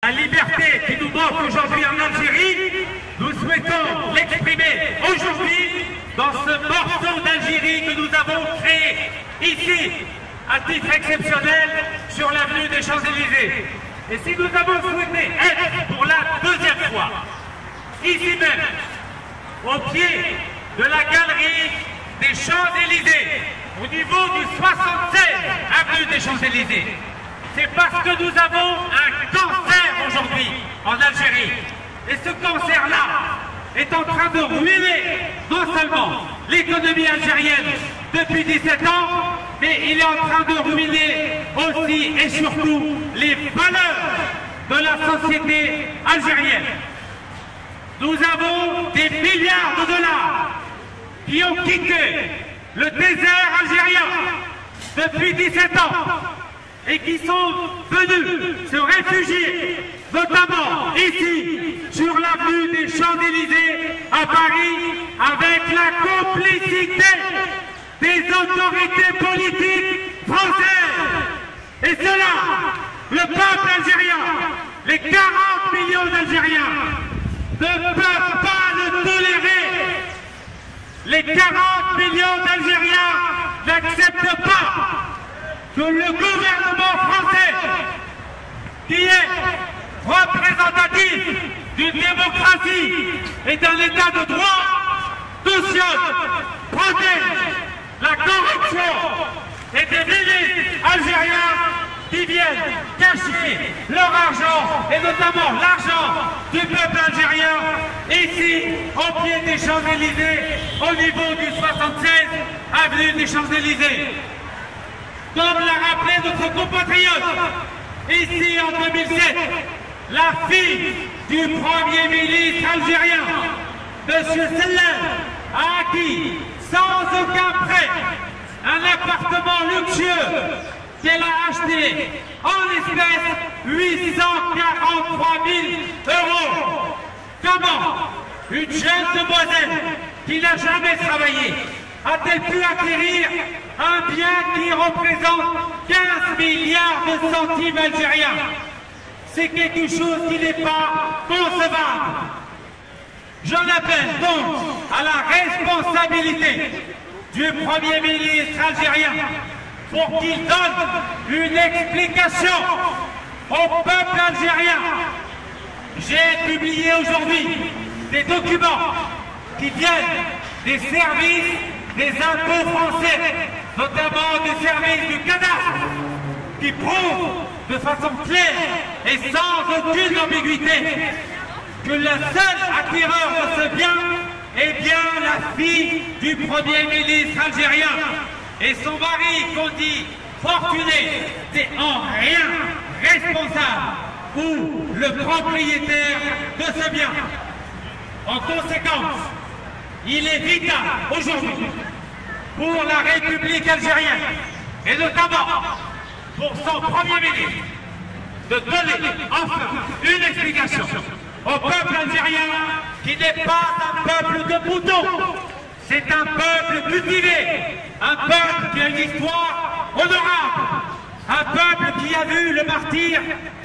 La liberté qui nous manque aujourd'hui en Algérie, nous souhaitons l'exprimer aujourd'hui dans ce morceau d'Algérie que nous avons créé ici, à titre exceptionnel, sur l'avenue des Champs-Élysées. Et si nous avons souhaité être pour la deuxième fois, ici même, au pied de la galerie des Champs-Élysées, au niveau du 76 avenue des Champs-Élysées, c'est parce que nous avons un cancer aujourd'hui en Algérie. Et ce cancer-là est en train de ruiner non seulement l'économie algérienne depuis 17 ans, mais il est en train de ruiner aussi et surtout les valeurs de la société algérienne. Nous avons des milliards de dollars qui ont quitté le désert algérien depuis 17 ans et qui sont venus se réfugier, notamment ici, sur l'avenue des Champs-Élysées à Paris, avec la complicité des autorités politiques françaises. Et cela, le peuple algérien, les 40 millions d'Algériens, ne peuvent pas le tolérer. Les 40 millions d'Algériens n'acceptent pas que le gouvernement français, qui est représentatif d'une démocratie et d'un état de droit, cautionne, protège la corruption et des milices algériens qui viennent cacher leur argent, et notamment l'argent du peuple algérien, ici, au pied des Champs-Élysées, au niveau du 76 avenue des Champs-Élysées. Comme l'a rappelé notre compatriote, ici en 2007, la fille du Premier ministre algérien, M. Sellem, a acquis sans aucun prêt un appartement luxueux qu'elle a acheté en espèces 843 000 €. Comment une jeune demoiselle qui n'a jamais travaillé a-t-elle pu acquérir un bien qui représente 15 milliards de centimes algériens? C'est quelque chose qui n'est pas concevable. J'en appelle donc à la responsabilité du Premier ministre algérien pour qu'il donne une explication au peuple algérien. J'ai publié aujourd'hui des documents qui viennent des services des impôts français, notamment des services du cadastre, qui prouvent de façon claire et sans aucune ambiguïté que le seul acquéreur de ce bien est bien la fille du Premier ministre algérien. Et son mari, qu'on dit fortuné, n'est en rien responsable ou le propriétaire de ce bien. En conséquence, il est vital aujourd'hui pour la République algérienne, et notamment pour son Premier ministre, de donner enfin une explication au peuple algérien qui n'est pas un peuple de boutons, c'est un peuple cultivé, un peuple qui a une histoire honorable, un peuple qui a vu le martyre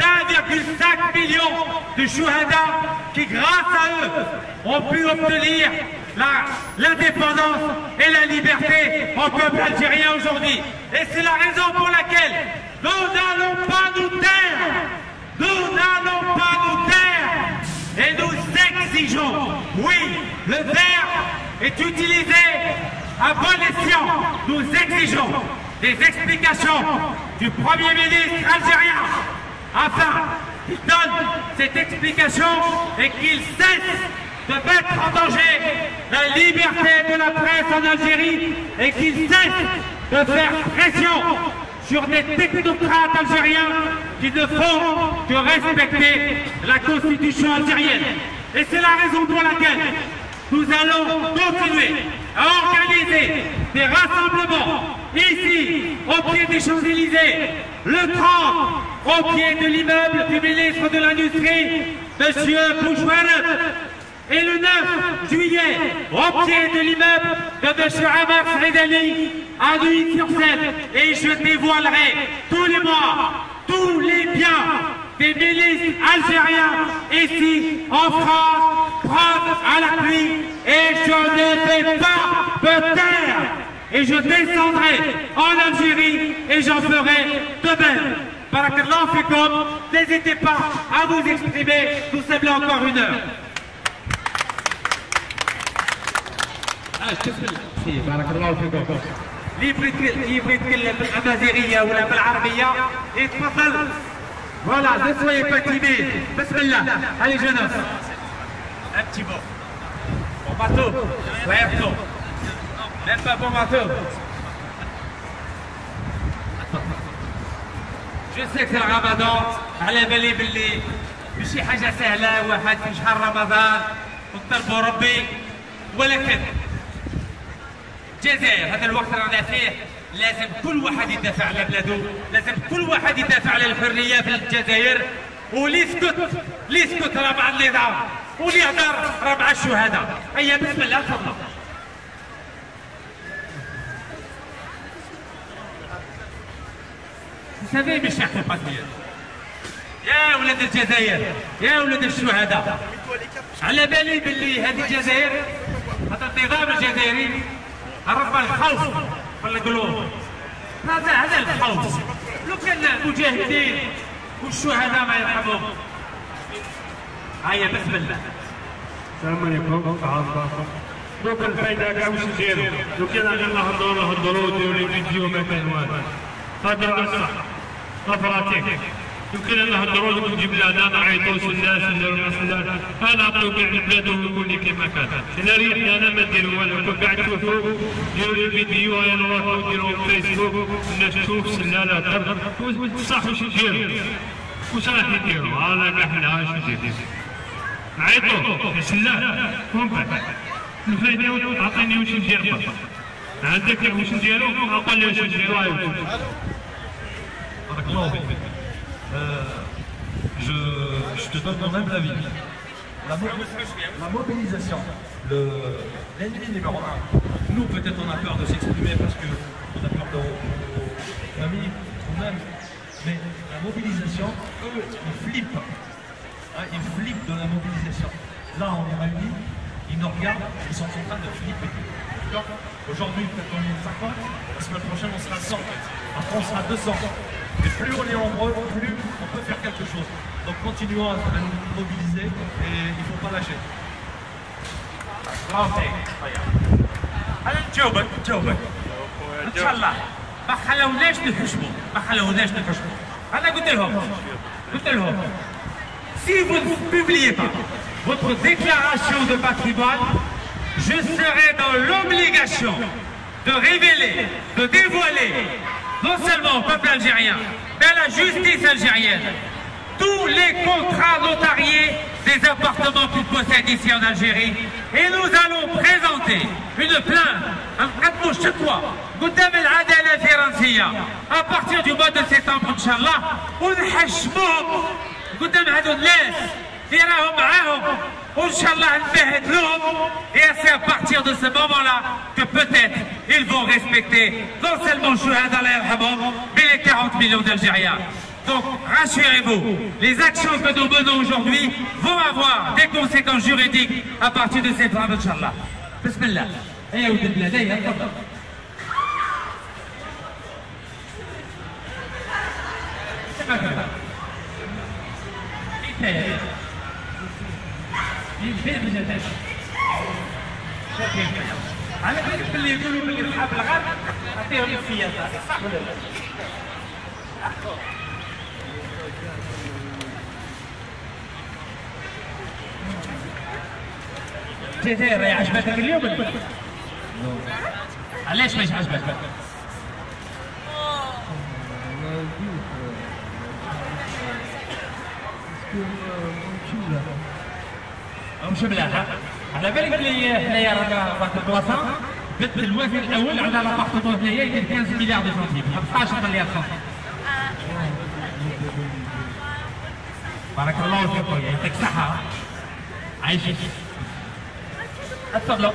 d'1,5 million de chouhada qui, grâce à eux, ont pu obtenir l'indépendance et la liberté au peuple algérien aujourd'hui. Et c'est la raison pour laquelle nous n'allons pas nous taire. Nous n'allons pas nous taire. Et nous exigeons, oui, le verbe est utilisé à bon escient. Nous exigeons des explications du Premier ministre algérien afin qu'il donne cette explication et qu'il cesse de mettre en danger la liberté de la presse en Algérie et qu'il cesse de faire pression sur des technocrates algériens qui ne font que respecter la constitution algérienne. Et c'est la raison pour laquelle nous allons continuer à organiser des rassemblements ici, au pied des Champs-Élysées, le 30, au pied de l'immeuble du ministre de l'Industrie, M. Bouchouane, et le 9 juillet, au pied de l'immeuble de M. Amar Sredani, à Neuilly-sur-Seine. Et je dévoilerai tous les mois tous les biens des milices algériens ici en France, prendre à l'appui, et je ne vais pas me taire. Et je descendrai en Algérie et j'en ferai de même. Barakallahu fikoum, n'hésitez pas à vous exprimer, nous sommes là encore une heure. Barakallahu fikoum. اللي يبغي يتكلم بالامازيغيه ولا بالعربيه يتفضل. Voilà, ne soyez pas timide. Bismillah. Allez, jeune homme. Un petit mot. Bon bateau. Puerto. Même pas bon bateau. Je sais que c'est le Ramadan. على بالي باللي ماشي حاجة سهلة واحد في شهر رمضان وطلبوا ربي، ولكن الجزائر هذا الوقت رانا فيه لازم كل واحد يدافع على بلاده، لازم كل واحد يدافع على الحريه في الجزائر، واللي يسكت راه مع النظام، واللي يهضر راه مع الشهداء. هيا بسم الله تفضل. Vous savez mes chers compatriotes، يا ولاد الجزائر يا ولاد الشهداء، على بالي باللي هذه الجزائر هذا النظام الجزائري ربى الخوف في القلوب. هذا الخوف لو كان المجاهدين والشهداء ما يرحمهم. هيا بسم الله. السلام عليكم. دوك الفايده كاع واش نديرو؟ لو كان غير نهضروا نديروا لي فيديو ما كان والو. هضر على الصح افراتيك. لو كان نهضروا نجيب لنا نعيطوا سلاس سلاس انا نعطيو كاع البلاد ونقول لي كيما كان. انا ريحنا انا ما ندير والو، كاع تشوفوا ديروا لي فيديو انا نروحوا نديروا فيسبوك الناس تشوف سلاله تهضر بصح واش نديروا؟ واش راح يديروا؟ انا كاع حنا واش نديروا؟ نعيطوا سلاح كومبا الفايده عطيني واش ندير عندك واش نديرو قول لي واش نديرو. بارك الله فيك. Je te donne mon humble avis. La mobilisation, l'ennemi numéro 1. Nous, peut-être, on a peur de s'exprimer parce qu'on a peur de nos familles, nous-mêmes. Mais la mobilisation, eux, ils flippent. Hein, ils flippent de la mobilisation. Là, on est réunis, ils nous regardent, ils sont en train de flipper. Aujourd'hui, peut-être on est 50, la semaine prochaine, on sera 100. Après, on sera 200. Et plus on est nombreux, plus on peut faire quelque chose. Donc continuons à nous mobiliser et il ne faut pas lâcher. أنا نجاوبك إن شاء الله. ما خلوناش نحشموا. أنا قلت لهم si vous ne publiez pas votre déclaration de patrimoine, je serai dans l'obligation de révéler, de dévoiler non seulement au peuple algérien, mais à la justice algérienne, tous les contrats notariés des appartements qu'ils possèdent ici en Algérie. Et nous allons présenter une plainte à partir du mois de septembre, Inch'Allah, ونحشموهم قدام هذو الناس اللي راهم معاهم وإن شاء الله نبهت لهم. Et c'est à partir de ce moment-là que peut-être ils vont respecter non seulement Chouhada Allah yarhamhum, mais les 40 millions d'Algériens. Donc rassurez-vous, les actions que nous menons aujourd'hui vont avoir des conséquences juridiques à partir de septembre, Inch'Allah. Bismillah. يا ولد البلاد هيا تفضل. على بالك باللي يقولوا باللي اصحاب الغرب عطيهم السياسه، صح ولا لا؟ الجزائر عجبتك اليوم؟ علاش مش عجبتك؟ مش ملاحة. على بالك اللي حنايا رانا واحد البلاصه بنت الوزير الاول عندها لابارتمون هنايا يدير 15 مليار دو سنتيم، 15 مليار سنتيم. بارك الله فيك خويا، يعطيك الصحة. عايشك. تفضلوا.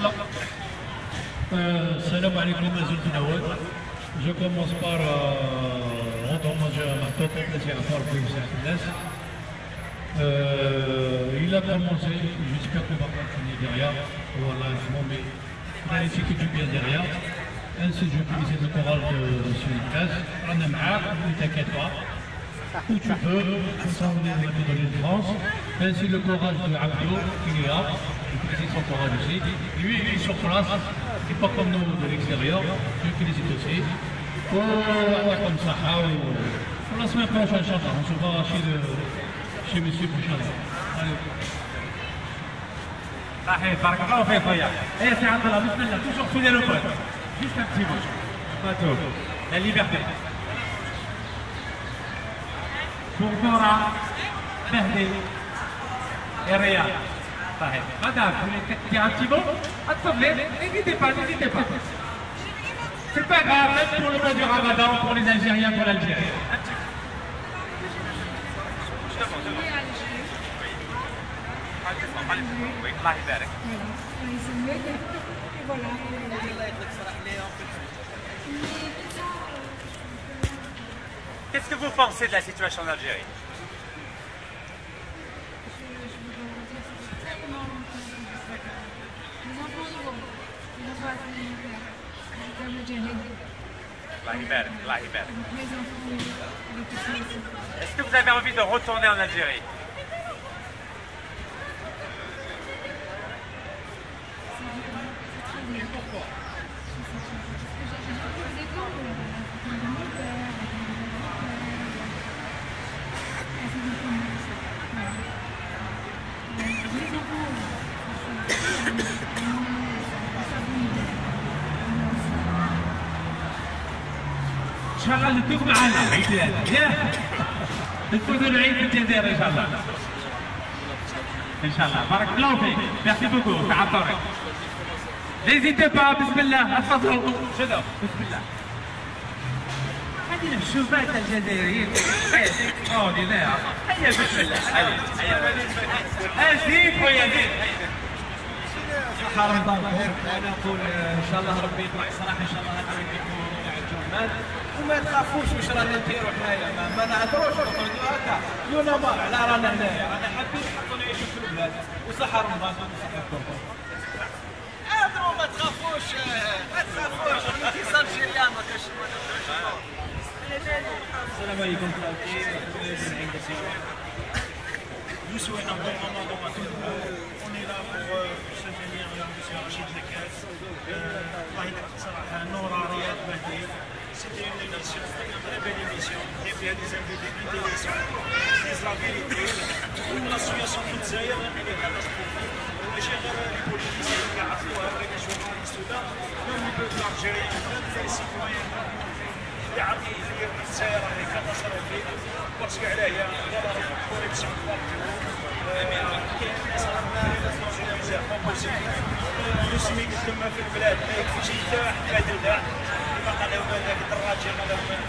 السلام عليكم زوج نواد. Je commence par rendre hommage à ma tante, plaisir à faire pour الناس. Il a commencé, j'espère qu'on va continuer derrière. Voilà, mais il a essayé du bien derrière. Ainsi, je utilise le choral de Sunikaz. On a marre, ne t'inquiète pas. Où tu peux, comme ça on est dans l'île de France. Ainsi, le choral de Abdo, qui est là. J'utilise son choral aussi. Lui, il est sur place. Il n'est pas comme nous de l'extérieur. J'utilise aussi. Comme ça. Pour la semaine prochaine, on se voit chez Monsieur Bouchard. Allez. صحيح بارك الله فيك خويا. اي سي عبد الله بسم الله توجور سوني لو بول. جوست ان بتي ماتش. باتو. لا ليبرتي. كورة مهدي الرياض. صحيح. مدام تي ان بتي بون اتفضلي n'hésitez pas. C'est pas grave, même pour le mois du Ramadan, pour les Algériens, pour l'Algérie. الله يبارك. Qu'est-ce que vous pensez de la situation en Algérie? Est-ce que vous avez envie de retourner en Algérie? ان شاء الله ندوق معنا عيدان ياه نفوزوا العيد في الجزائر ان شاء الله ان شاء الله بارك الله فيك ميرسي بوكو تعطوني نيزيتي با بسم الله اتفضلوا شنو بسم الله هذه الشوفات الجزائريين اوردينير هيا بسم الله هيا زيد خويا زيد رمضان مبروك. انا نقول ان شاء الله ربي يطلع صراحه ان شاء الله هذا يكون الجمال وما تخافوش واش رانا نديروا حنايا ما نهضروش نقعدوا هكا يونا مار على رانا هنايا رانا حابين نحطوا نعيشوا في البلاد وصحه رمضان وصحتكم. هضروا ما تخافوش الانتصار جيريان ما كاش. السلام عليكم. Nous souhaitons un bon Ramadan à tout le monde. On est là pour soutenir M. Rachid Lekaz. Noura Riyad Mahdi. C'était une émission, une très belle émission. Il y a des invités intéressants, des la vérité. La situation de Zaïre est catastrophique. Les politiciens qui ont fait les journalistes là, même le peuple algérien, même les citoyens. يعطي في الجزائر راهي كاتاستروفيك باسكو علاه كوريبسيون كاين ناس راهم بزاف المسلمين تما في البلاد ما يكفيش حتى واحد دلدع باقا لهم هذاك الدراجه لهم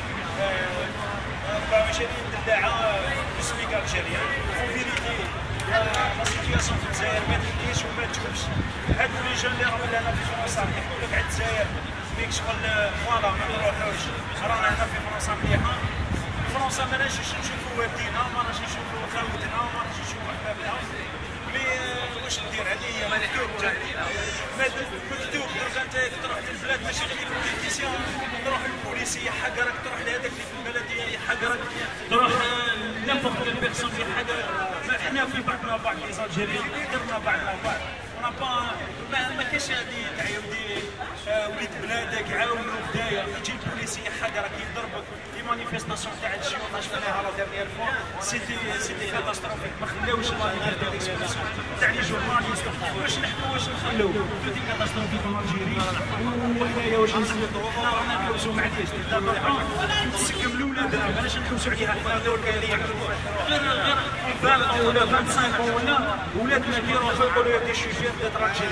24 دلدعه مسلمين الجزائريين اون فيريتي لا سيتياسيون في الجزائر ما تحكيش وما تشوفش هادو لي جون اللي راهم لنا في فرنسا يحكوا لك على الجزائر فيك شغل فوالا ما نروحوش رانا هنا في فرنسا مليحه فرنسا ما نجيش نشوفوا والدينا ما نجيش نشوفوا خاوتنا ما نجيش نشوفوا احبابنا مي واش ندير هذه هي مكتوب درك انت تروح للبلاد ماشي غير البوليتيسيان تروح للبوليسي يحقرك تروح لهذاك اللي في البلديه يحقرك تروح نفخ البيرسون يحقرك حنا في بعضنا بعض لي زالجيريين درنا بعضنا بعض ما كاينش هذه تاع ودي وليد بلادك عاونوا بدايه يجي البوليسي يحقرك يضربك لي مانيفيستاسيون تاع الجيونا شفناها لا ديرنيير فوا سيتي كاتاستروفيك ما خلاوش الله يدير ديكسبرسيون تاع لي جورناليست واش نحكوا واش نخلوا سيتي كاتاستروفيك في الجيري وحنايا واش نسيطروا رانا نحوسوا معليش نسكم لولادنا علاش نحوسوا عليها حنا هذول اللي يعرفوا غير 20 ولا 25 ولا ولادنا كيروحوا يقولوا دي شوفير دي تراجيري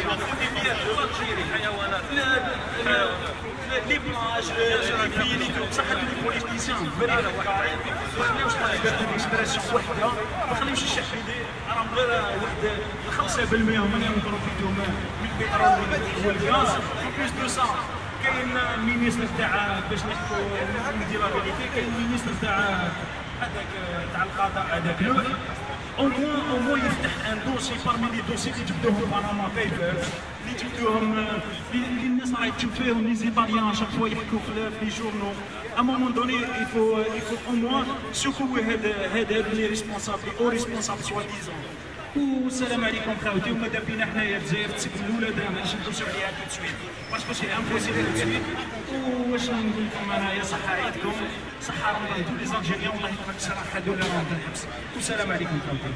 لي بلاج لي فيلي بصح هادو لي بوليتيسيان فريق ما خليوش يديروا اكسبرسيون وحده ما خليوش الشعب راهم غير واحد 5% هما يبروفيتو من البترول والغاز بلوس دو سا كاين المينيستر تاع باش نحكوا ندير لا فيريتي كاين المينيستر تاع هذاك تاع القضاء هذاك au moins يفتح ان دوسي parmi les dossiers اللي جبدوهم باناما بيبرز اللي جبدوهم اللي الناس راهي تشوف فيهم لي زيطاليان شاك فوا يحكوا في لي جورنو ا مومون دوني يفو او موان سكوي هاد لي ريسبونسابل او ريسبونسابل سوا ديزون. والسلام عليكم خاوتي وماذا بينا حنايا الجزائر تسكن الاولاد ماشي ندوسو عليها تو سويت باسكو سي امبوسيبل تو سويت. واش نقول لكم انايا صحه عيدكم صحه رمضان تو لي زالجيريان والله يبارك صراحه دوله راهم في الحبس. والسلام عليكم خاوتي.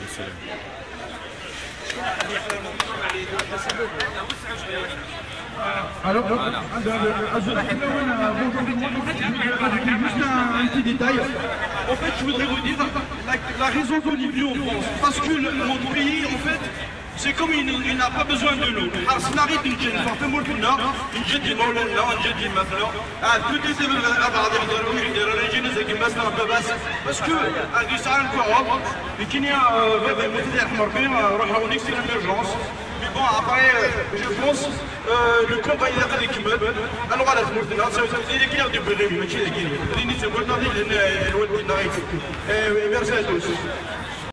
Alors, juste un petit détail. En fait, je voudrais vous dire la raison qu'on y vit en France. Parce que notre pays, en fait, c'est comme il n'a pas besoin de nous. Arsenal est une jeune forte multina, une jeune Moulana, une jeune مثلا. Tout est parce que du ça encore, et qu'il y a une urgence. Mais bon, après, je pense le combat il est avec Kimoud. Alors à la fin, c'est l'équilibre du bébé, mais c'est l'équilibre. L'initiative, c'est le merci à tous.